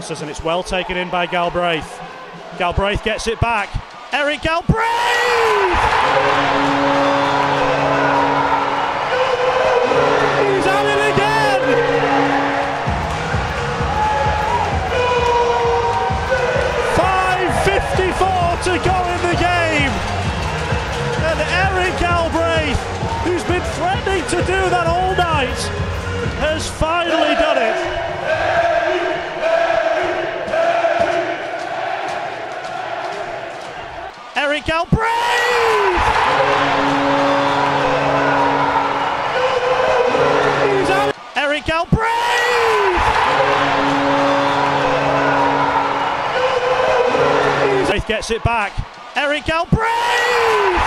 And it's well taken in by Galbraith. Galbraith gets it back. Eric Galbraith! He's at it again! .5:54 to go in the game. And Eric Galbraith, who's been threatening to do that all night, has finally done it. Eric Galbraith! Eric Galbraith! Gets it back. Eric Galbraith!